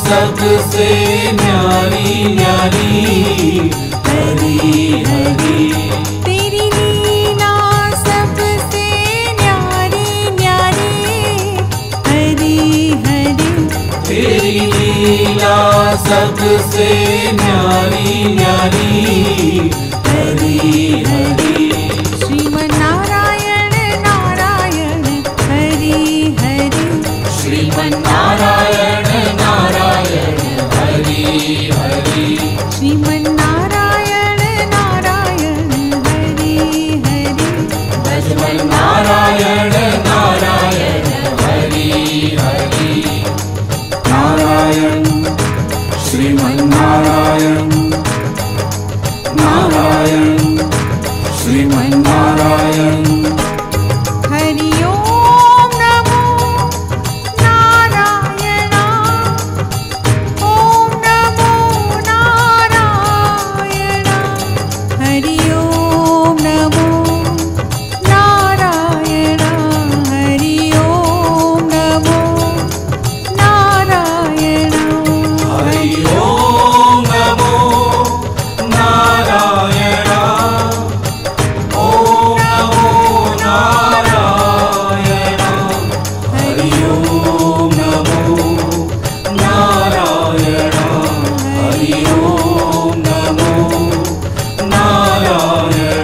सबसे न्यारी न्यारी हरी हरी। तेरी लीला सबसे न्यारी न्यारी हरी हरी। तेरी लीला सबसे न्यारी न्यारी हरी हरी। श्रीमन्नारायण नारायण हरि हरि। श्रीमन्नारायण नारायण हरि हरि। श्रीमन्नारायण नारायण हरि हरि। भजमन्नारायण नारायण हरि हरि। नारायण श्रीमन्नारायण नारायण श्रीमन्नारायण। हरि ओम नमो नारायण। ओम नमो नारायण। हरि ओम नमो नारायण। हरि ओम नमो नारायण। हरि ओम नमो नारायण। ओम नमो नारायण। हरि ओम नमो नारायण। हरि ओम नमो नारायण।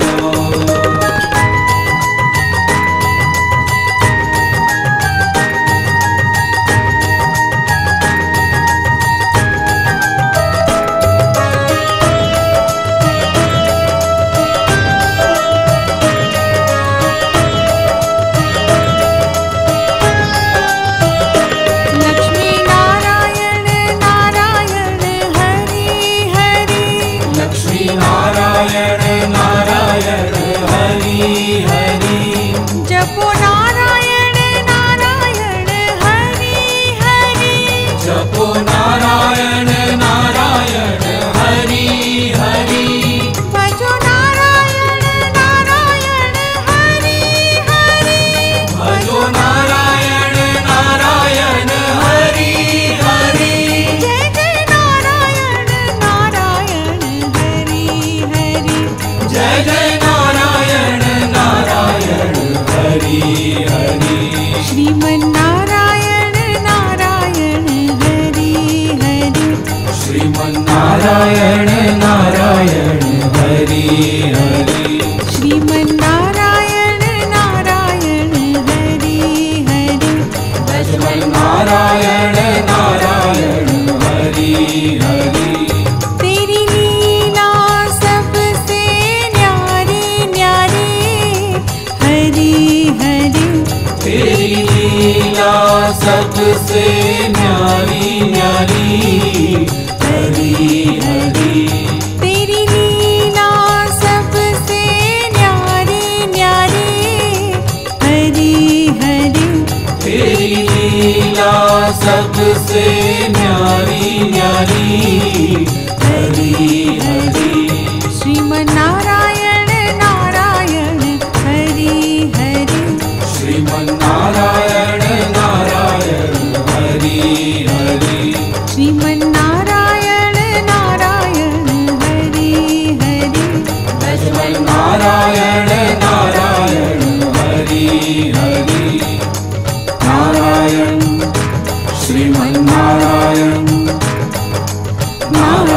लक्ष्मी नारायण नारायण हरि हरि। लक्ष्मी नारायण नारायण हरि हरि। जपो नारायण नारायण हरि हरि। जपो नारायण नारायण हरि हरि। भजो नारायण नारायण हरि हरि। भजो नारायण नारायण हरि हरि। जय जय नारायण नारायण हरि हरि। जय जय नारायण नारायण हरि हरि। श्रीमन्नारायण नारायण हरि हरि। श्रीमन्नारायण नारायण हरि हरि। श्रीमन्नारायण नारायण हरि हरि। भजमन्नारायण नारायण हरि हरि। तेरी लीला सबसे न्यारी न्यारी हरि हरि। तेरी लीला सबसे न्यारी न्यारी हरि हरि। तेरी लीला सबसे न्यारी न्यारी हरि हरि। तेरी लीला सबसे न्यारी न्यारी हरि हरि। श्रीमन्नारायण नारायण हरि हरि। श्रीमन्नारायण नारायण हरि हरि। श्रीमन्नारायण नारायण हरि हरि। भजमन्नारायण नारायण हरि हरि। नारायण श्रीमन्नारायण नारायण।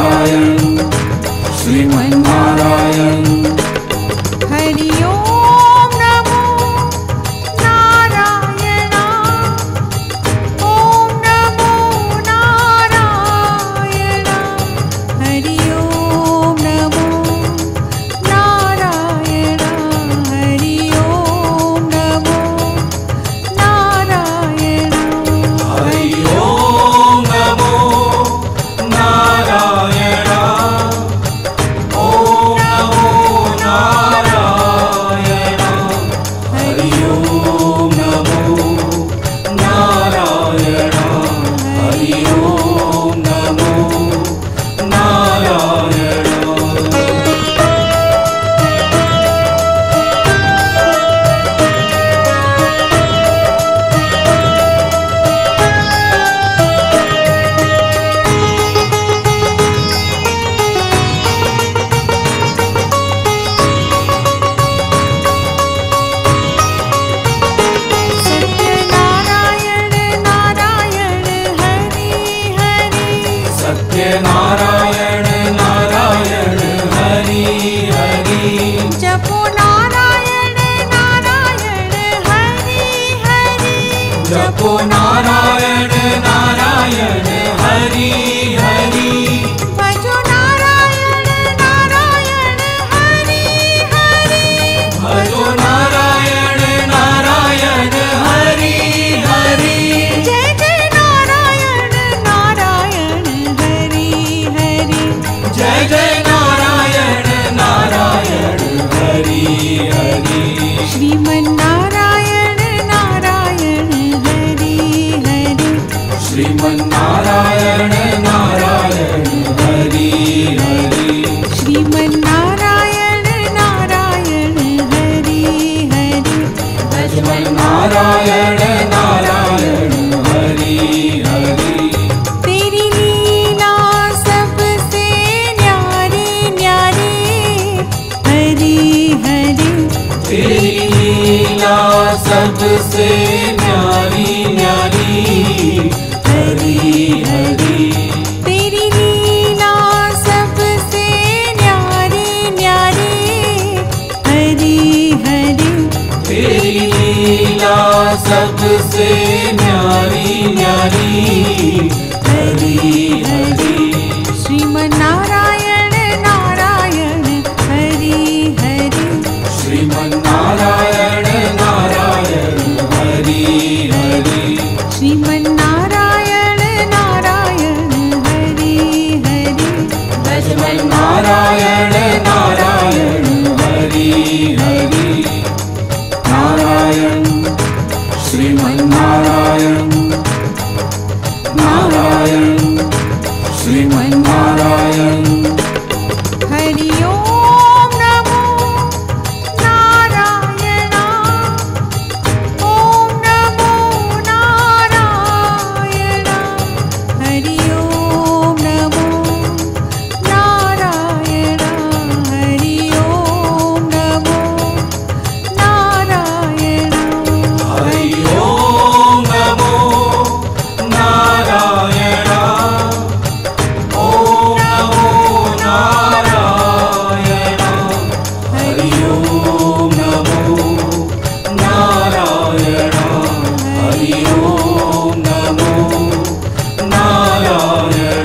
को नारायण नारायण हरि हरि भजो नारायण नारायण हरि हरि भजो नारायण नारायण हरि हरि जय जय नारायण नारायण हरि हरि जय जय नारायण नारायण हरि हरि श्रीमन्नारायण नारायण हरि हरि श्रीमन्नारायण नारायण हरि हरि श्रीमन्नारायण नारायण हरि हरि नारायण नारायण हरि हरि तेरी लीला सबसे न्यारी न्यारी हरि हरि तेरी लीला सबसे न्यारी न्यारी हरि हरि तेरी लीला सबसे न्यारी न्यारी हरि हरि तेरी लीला सबसे न्यारी न्यारी हरि हरि श्रीमन्नारायण नारायण हरि हरि श्रीमन्नारायण नारायण हरि हरि श्रीमन्नारायण नारायण हरि हरि नारायण नारायण हरि हरि नारायण श्रीमन्नारायण नारायण श्रीमन्नारायण हरि ओम नमो नारायण ओम नमो नारायण हरि ओम नमो नारायण हरि ओम नमो नारायण हरि ओम नमो नारायण ओम नमो नारायण हरि ओम नमो नारायण हरि ओम नमो नारायण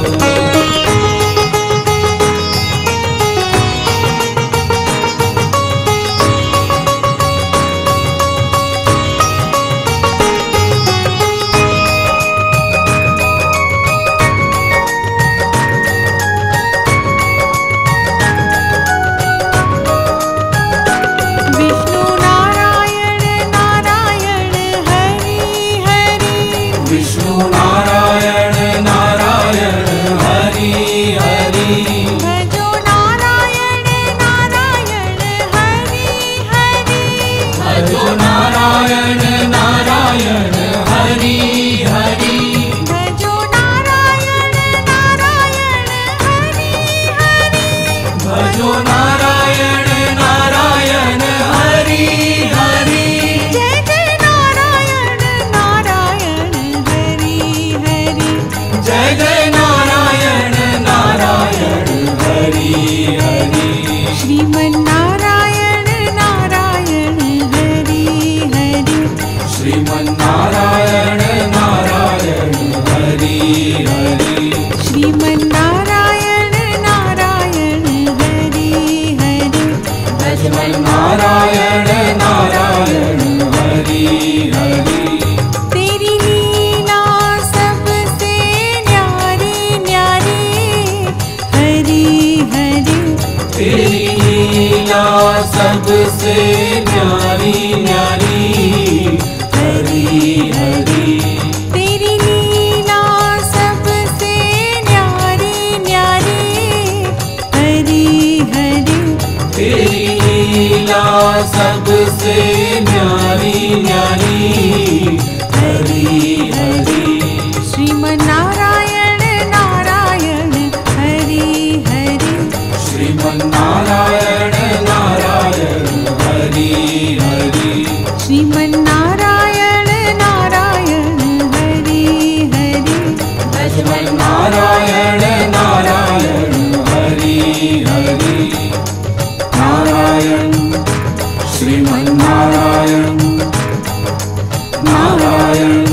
विष्णु नारायण नारायण हरि हरि विष्णु नारायण नारायण हरि हरि भजो नारायण नारायण हरि हरि भजो नारायण नारायण हरि हरि भजो नारायण नारायण हरि हरि भजो नारायण नारायण हरि हरि जय जय नारायण नारायण हरि हरि जय जय नारायण नारायण हरि हरि श्रीमन्नारायण नारायण हरि हरि श्रीमन्नारायण नारायण हरि हरि श्रीमन्नारायण नारायण हरि हरि नारायण नारायण हरि हरि तेरी लीला सबसे न्यारी न्यारी हरि हरि तेरी लीला सबसे न्यारी न्यारी हरि हरि तेरी लीला सबसे न्यारी न्यारी हरि हरि तेरी लीला सबसे न्यारी न्यारी हरि हरि श्रीमन्नारायण नारायण हरि हरि श्रीमन्नारायण नारायण हरि हरि श्रीमन्नारायण नारायण हरि हरि नारायण नारायण हरि हरि नारायण श्रीमन्नारायण नारायण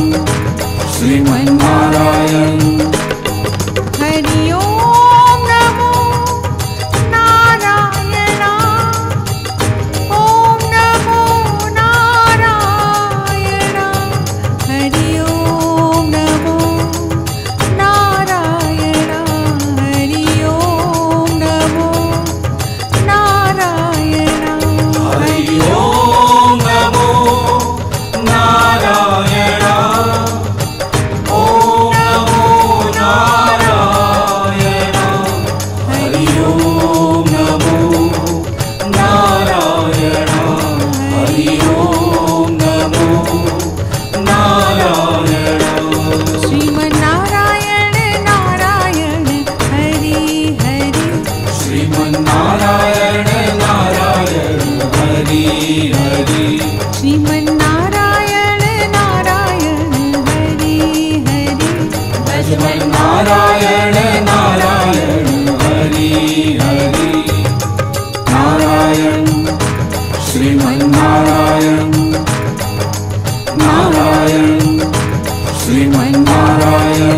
ओम नमो नारायण। श्रीमन्नारायण नारायण हरि हरि। श्रीमन्नारायण नारायण हरि हरि। श्रीमन्नारायण नारायण हरि हरि। नारायण नारायण हरि हरि। नारायण श्रीमन्नारायण नारायण श्रीमन्नारायण।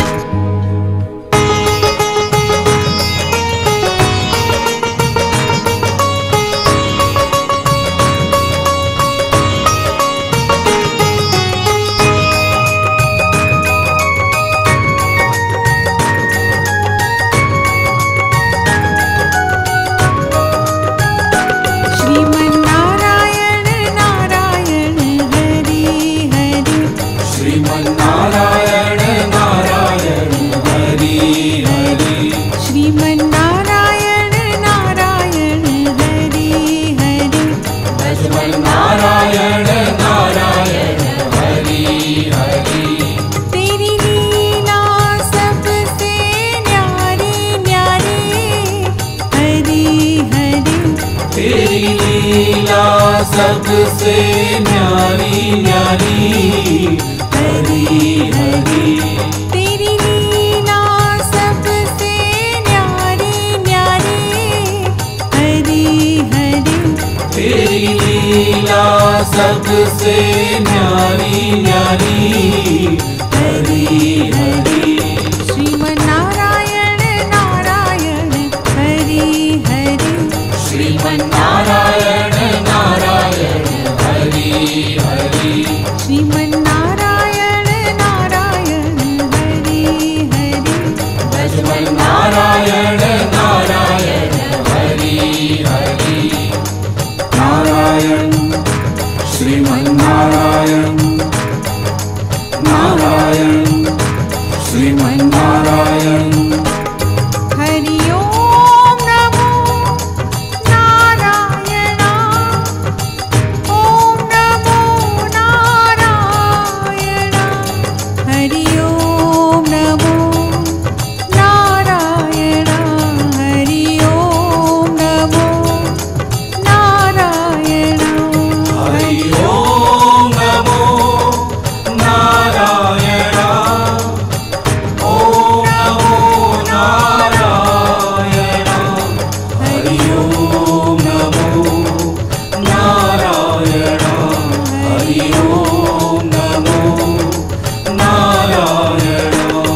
श्रीमन्नारायण नारायण हरि हरि। श्रीमन्नारायण नारायण हरि हरि। श्रीमन्नारायण नारायण हरि हरि। नारायण नारायण हरि हरि। तेरी लीला सबसे न्यारी न्यारी हरि हरि। तेरी लीला सबसे न्यारी न्यारी हरि हरि। तेरी लीला सबसे न्यारी न्यारी हरि हरि। तेरी लीला सबसे न्यारी न्यारी हरि हरि। श्रीमन्नारायण नारायण हरि हरि। श्रीमन्नारायण नारायण हरि हरि। श्रीमन्नारायण नारायण हरि हरि। नारायण नारायण हरि हरि। नारायण श्रीमन्नारायण नारायण श्रीमन्नारायण। हरि ओम नमो नारायण। ओम नमो नारायण। हरि ओम नमो नारायण। हरि ओम नमो नारायण। हरि ओम नमो नारायण। ओम नमो नारायण। हरि ओम नमो नारायण। हरि ओम नमो नारायण।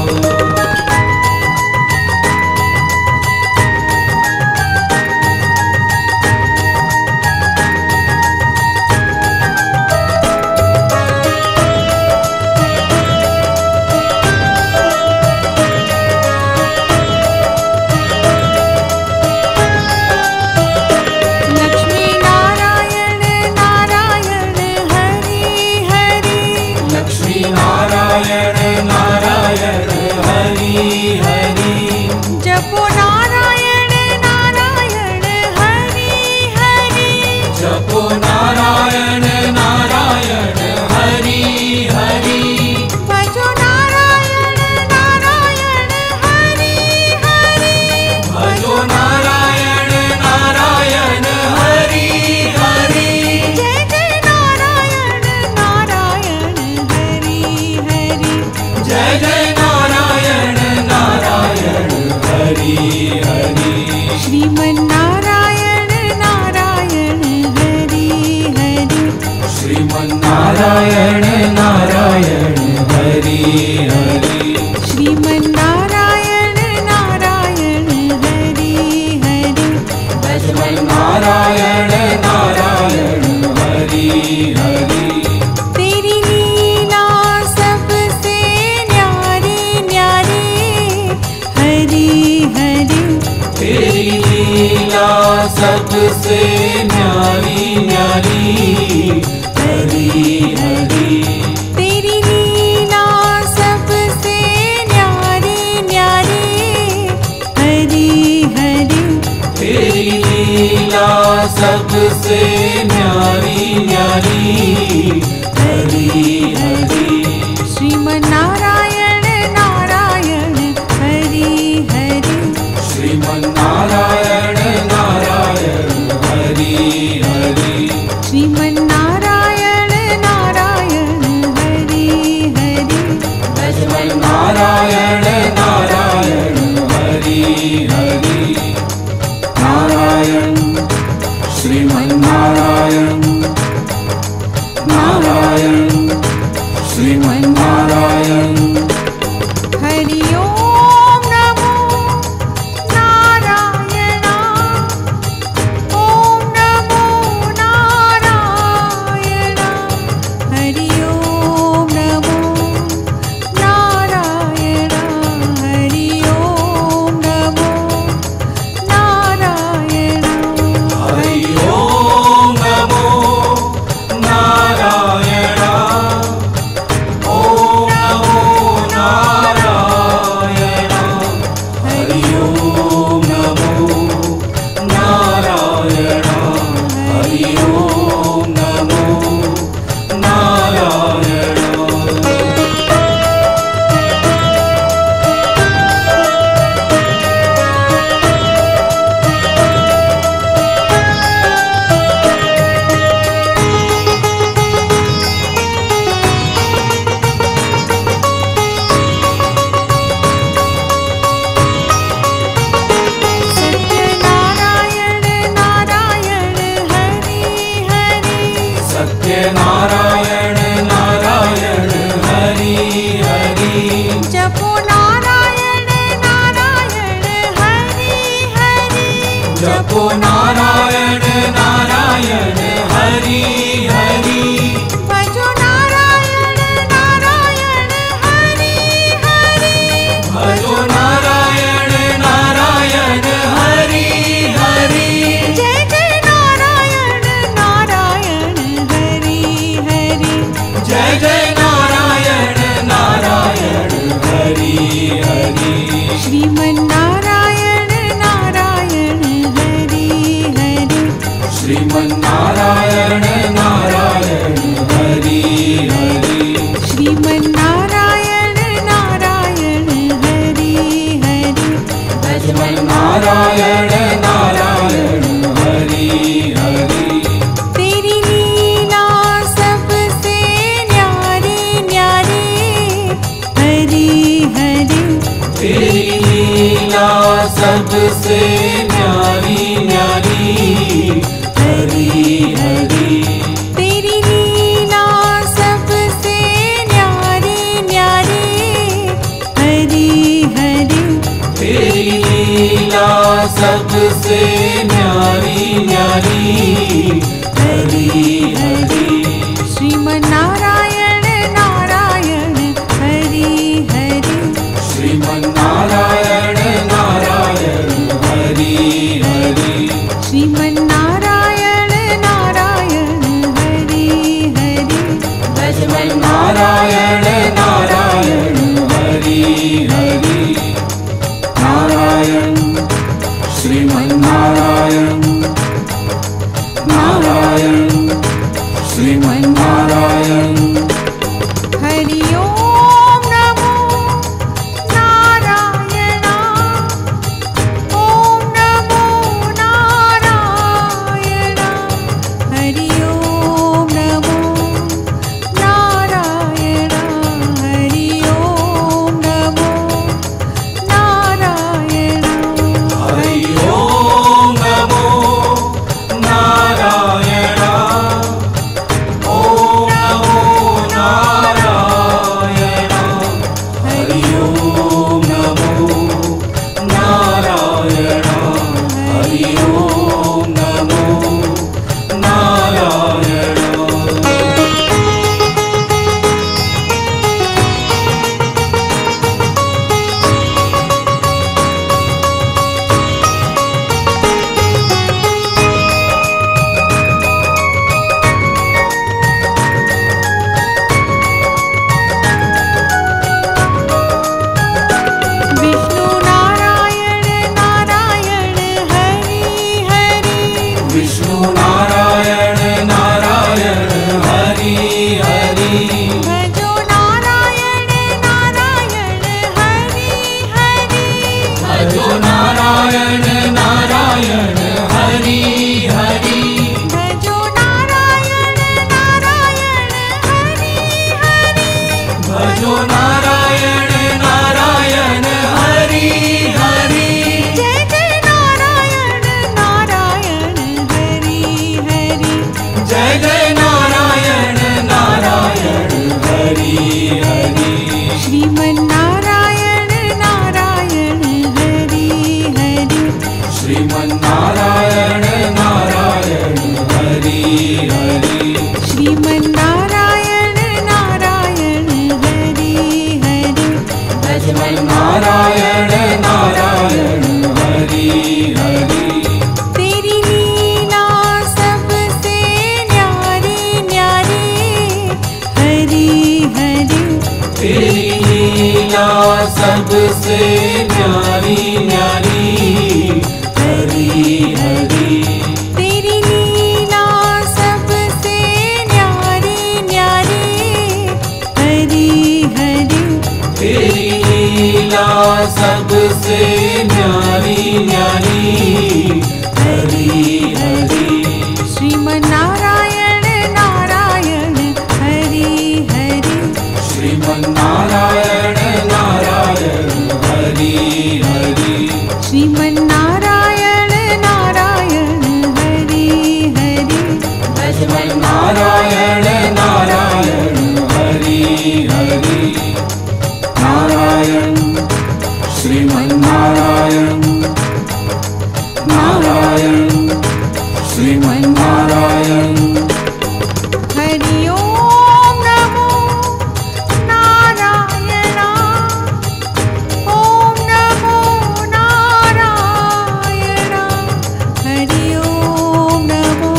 लक्ष्मी नारायण नारायण हरि हरि। लक्ष्मी नारायण नारायण हरि हरि। जपो नारायण नारायण हरि हरि। जपो नारायण नारायण हरि हरि। भजो नारायण नारायण हरि हरि। भजो नारायण नारायण हरि हरि। जय जय नारायण नारायण हरि हरि। जय जय नारायण नारायण हरि हरि। श्रीमन्नारायण नारायण हरि हरि। श्रीमन्नारायण नारायण हरि हरि। श्रीमन्नारायण नारायण हरि हरि। नारायण नारायण हरि हरि। तेरी लीला सबसे न्यारी न्यारी हरि हरि। तेरी लीला सबसे न्यारी न्यारी हरि हरि। सत्यनारायण नारायण हरि हरि जपो नारायण नारायण हरि हरि जपो नारायण नारायण हरि हरि भजो नारायण नारायण हरि हरि भजो नारायण नारायण हरि हरि जय जय नारायण नारायण हरि हरि जय जय नारायण नारायण हरि हरि श्रीमन्नारायण नारायण हरि हरि श्रीमन्नारायण नारायण हरि हरि श्रीमन्नारायण नारायण हरि हरि नारायण नारायण हरि हरि तेरी लीला सबसे न्यारी न्यारी हरि हरि तेरी लीला सबसे न्यारी न्यारी हरि हरि तेरी लीला सबसे न्यारी न्यारी हरि हरि तेरी लीला सबसे न्यारी न्यारी हरि हरि श्रीमन्नारायण नारायण हरि हरि श्रीमन्नारायण नारायण हरि हरि श्रीमन्नारायण नारायण हरि हरि नारायण नारायण हरि हरि नारायण श्रीमन्नारायण नारायण श्रीमन्नारायण हरि ओम नमो नारायण ओम नमो नारायण हरि ओम नमो नारायण हरि ओम नमो नारायण हरि ओम नमो नारायण ओम नमो नारायण हरि ओम नमो नारायण हरि ओम नमो नारायण विष्णु नारायण नारायण हरि हरि विष्णु नारायण नारायण हरि हरि भजो नारायण नारायण हरि हरि भजो नारायण नारायण हरि हरि भजो नारायण नारायण हरि हरि भजो नारायण नारायण हरि हरि जय जय नारायण नारायण हरि हरि जय जय नारायण नारायण हरि हरि श्रीमन्नारायण नारायण हरि हरि श्रीमन्नारायण नारायण हरि हरि श्रीमन्नारायण नारायण हरि हरि नारायण नारायण हरि हरि तेरी लीला सबसे न्यारी न्यारी हरि हरि तेरी लीला सबसे न्यारी न्यारी हरि हरि तेरी लीला सबसे न्यारी न्यारी हरि हरि तेरी लीला सबसे न्यारी न्यारी हरि हरि श्रीमन्नारायण नारायण हरि हरि श्रीमन्नारायण नारायण हरि हरि श्रीमन्नारायण नारायण हरि हरि नारायण नारायण नारायण हरि हरि नारायण श्रीमन्नारायण नारायण श्रीमन्नारायण हरि ओम नमो नारायण ओम नमो नारायण हरि ओम नमो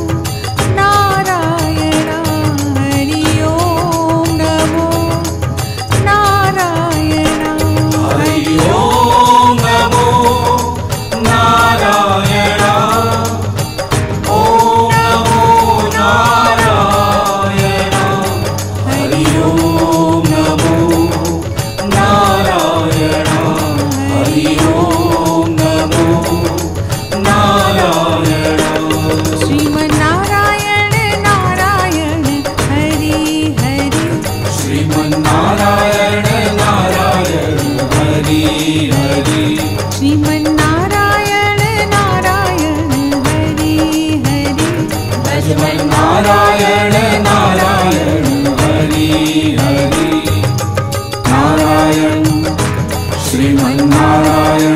नारायण हरि ओम नमो नारायण हरि ओम नमो नारायण ओम नमो नारायण हरि ओम नमो नारायण हरि ओम नमो नारायण श्रीमन्नारायण नारायण हरि हरि श्रीमन्नारायण नारायण हरि हरि श्रीमन्नारायण नारायण हरि हरि नारायण नारायण हरि हरि नारायण श्रीमन्नारायण